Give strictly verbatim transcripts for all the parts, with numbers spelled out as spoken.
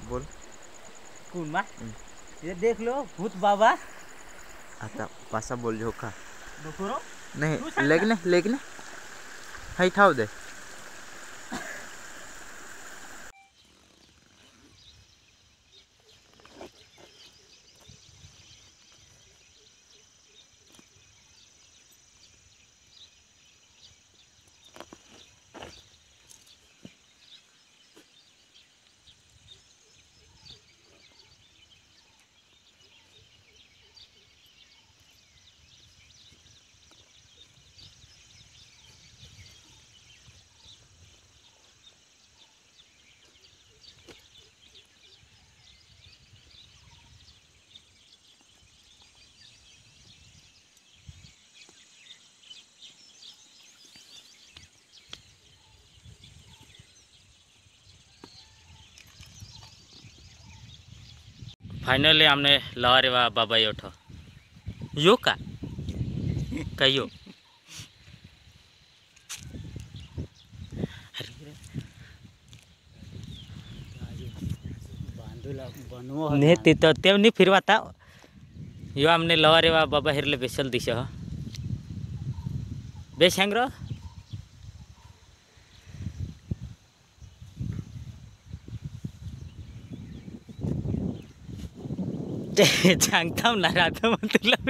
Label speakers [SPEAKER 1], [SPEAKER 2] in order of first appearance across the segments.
[SPEAKER 1] बोल
[SPEAKER 2] कौन मा ये देख लो भूत बाबा
[SPEAKER 1] आता पासा बोल जो का
[SPEAKER 2] दोकरो
[SPEAKER 1] नहीं लेगने लेगने हाई ठाव दे
[SPEAKER 3] फाइनली हमने लहरे वा बाबा उठ यो का कहियो नहीं ती तो तेव नहीं फिरवा था यो हमने लहरे वा बाबा हेरले बेसल दिशा बेस हैंग्रो सांगता ना राधा मतलब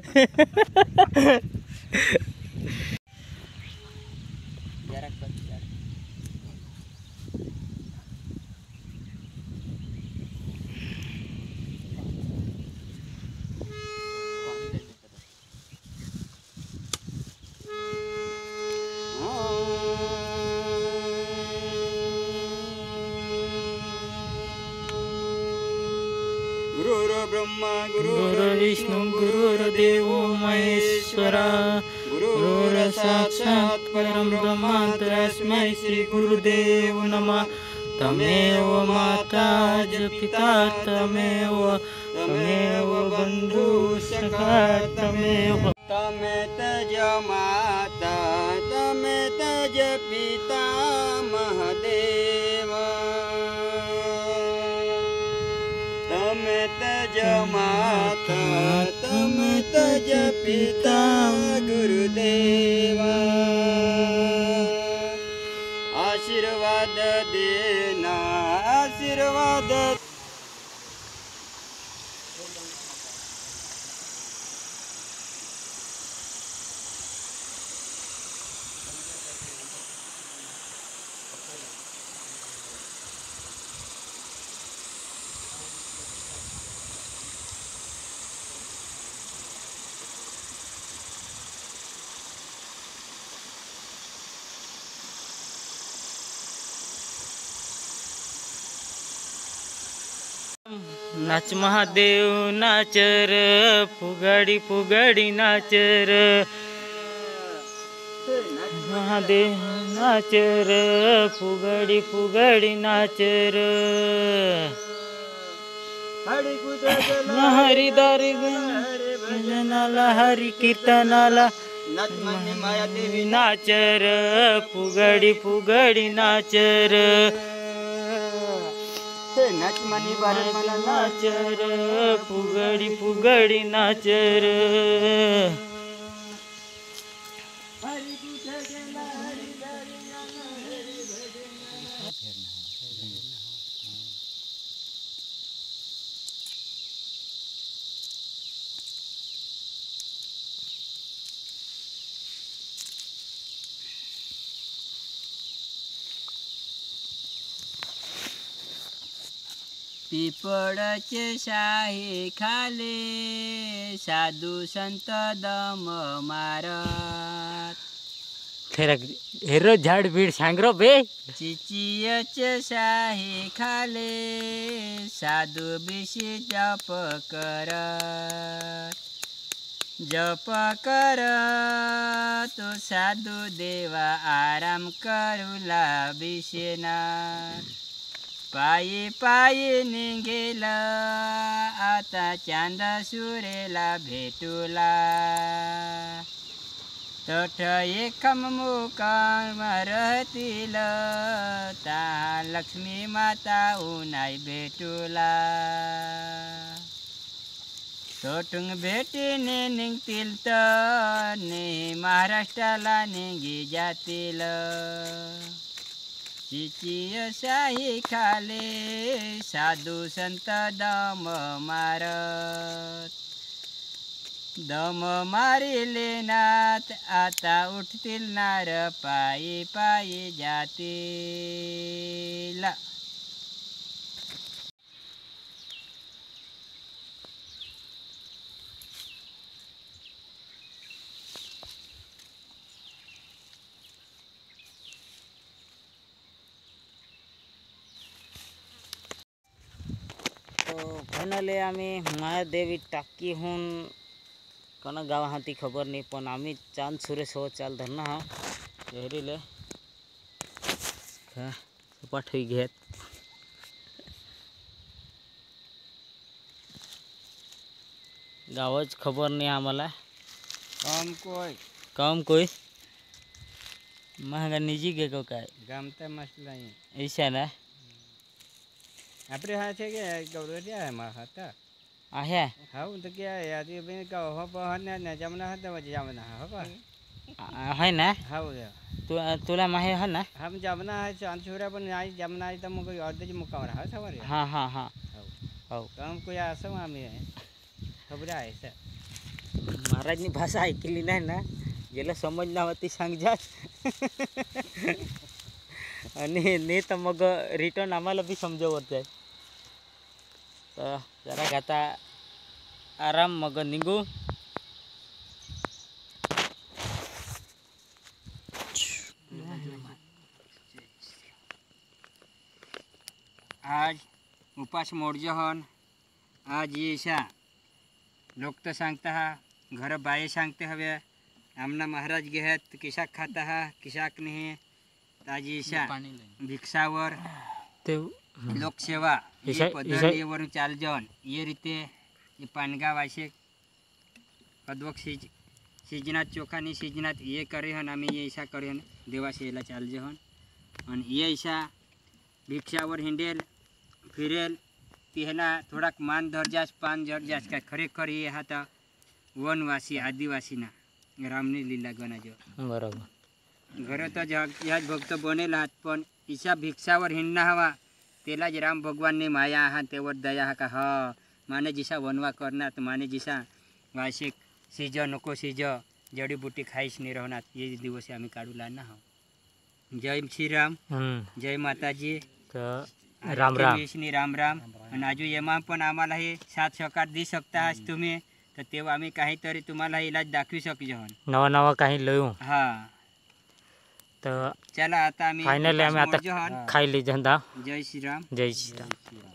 [SPEAKER 2] ब्रह्मा गुरु
[SPEAKER 3] विष्णु गुरुर्देव महेश्वरा गुरुर साक्षात् परम ब्रह्म तस्मै श्री गुरुदेव नमः। तमेव माता च पिता तमेव तमेव बंधु सखा तमेव
[SPEAKER 2] तमे तज माता तमे तज पिता महादेव तमे तज माता तमे तज पिता गुरुदेवा आशीर्वाद देना आशीर्वाद
[SPEAKER 3] नाच महादेव नाचर पुगाड़ी पुगाड़ी नाचर महादेव नाचर पुगाड़ी पुगाड़ी नाचर हरि दारी नाला हरि कीर्तनाला
[SPEAKER 2] माया देवी
[SPEAKER 3] नाचर पुगाड़ी पुगाड़ी नाचर
[SPEAKER 2] नाच मनी भारत मला
[SPEAKER 3] नाचर पुगड़ी पुगड़ी नाचर
[SPEAKER 2] पिपळाचे शाही खाले साधू संत दम मारत
[SPEAKER 3] तेरा हेरो झाड़ भीड़ सांगरो बे
[SPEAKER 2] चिचियचे शाही खाले साधू बिशी जप करत जप करत तो साधू देवा आराम करूला बिशेनात पायी पायी निघेला आता चांदा सुरेला भेटूला तोठ एकम मुकामा रहतील ता लक्ष्मी माता उनाई भेटूला तोटून भेटीने निघतील तर ने महाराष्ट्राला निघी जातील तिची शाही खाले साधू संत दम मारत दम मारिले नाथ आता उठतील नार पायी पायी जातील
[SPEAKER 3] तो फायनली आम्ही महादेवी टाकीहून कोणा गाव हा ती खबर नाही पण आम्ही चांद सुरेश हो चाल धरणं हा येरीले का सपाट होई घेत गावच खबर नाही आम्हाला
[SPEAKER 2] कम कोई
[SPEAKER 3] कम कोई महंगा निजी गे को काय
[SPEAKER 2] गमता मसला
[SPEAKER 3] ऐसा ना
[SPEAKER 2] આપણે હા છે કે ગૌરવ છે માં હતા
[SPEAKER 3] आहे
[SPEAKER 2] હા તો કે યાદી બેન કા હો બહને ને જમના હતા વજે જમના હા બા
[SPEAKER 3] है ना
[SPEAKER 2] હા
[SPEAKER 3] तू तुला माहे है ना
[SPEAKER 2] हम जमना है चांद छोरा पण आई जमना आई त मग अर्धे मुकावर हा सवारी
[SPEAKER 3] हाँ हाँ हाँ
[SPEAKER 2] हो काम कोई असं आम्ही खबर आहे सर
[SPEAKER 3] महाराजनी भाषा ऐकली नाही ना ज्याला समज ना होती सांग जा आणि नाही तर मग रिटर्न आम्हाला बी समजवत आहे तर जरा आता आराम मग निघू
[SPEAKER 2] आज उपास मोडजहन आज येशा लोक तर सांगता हा घर बाये सांगते हवे आमना महाराज घेत किशाक खाता हा किशाक नाही आज येशा भिक्षावर
[SPEAKER 3] ते
[SPEAKER 2] लोकसेवा
[SPEAKER 3] ईशा-
[SPEAKER 2] पद्धतीवरून चाल जन ये रीते ये पानगाव असे कदवक सीज सीजनात चोखानी सीजनात ये करे हन आम्ही ये ईशा करे हन देवासेला चाल जहन आणि ये ईशा भिक्षावर हिंडेल फिरेल तिहला थोडाक मान दर्जास पान दर्जास काय खरेखर ये हाता वनवासी आदिवासीना रामनी लीला गणाजो
[SPEAKER 3] बरोबर
[SPEAKER 2] घर तर जग ह्याच भक्त बनेल आहात पण ईशा भिक्षावर हिंडणं हवा त्याला जे राम भगवानने माया आहात त्यावर दया हा का ह माने जिसा वनवा करणार माने जिसा वार्षिक सीज नको सीज जडीबुटी खाईस नाही राहणार ये दिवस आम्ही काढू लागणार हा जय श्रीराम जय माताजी
[SPEAKER 3] तर राम राम
[SPEAKER 2] विष्णी राम राम आणि आजू येमा पण आम्हाला हे साथ सहकार दे शकता आज तुम्ही तर तेव्हा आम्ही काहीतरी तुम्हाला इलाज दाखवू शकतो
[SPEAKER 3] नवा नवा काही लयू
[SPEAKER 2] हा
[SPEAKER 3] तर
[SPEAKER 2] चला आता आम्ही
[SPEAKER 3] फायनली आम्ही आता खायली झंदा
[SPEAKER 2] जय श्रीराम
[SPEAKER 3] जय श्रीराम